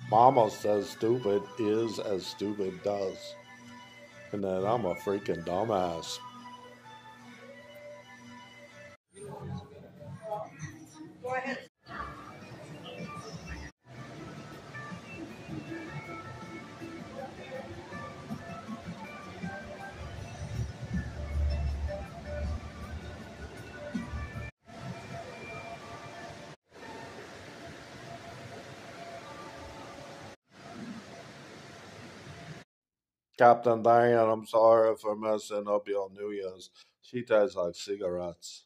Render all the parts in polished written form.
Mama says stupid is as stupid does. And then I'm a freaking dumbass. Captain Diane, I'm sorry for messing up your New Year's. She tastes like cigarettes.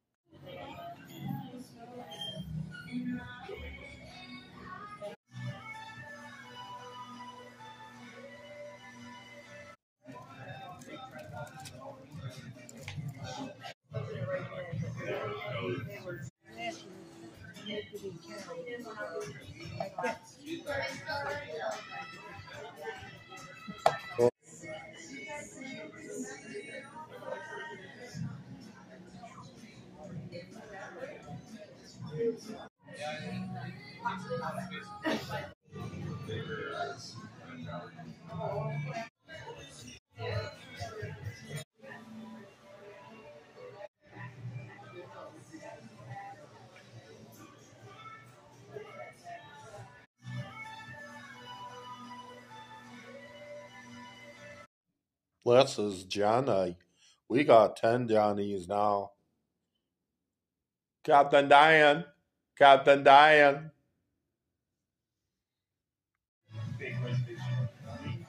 This is Johnny. We got 10 Johnnies now. Captain Diane. Captain Diane.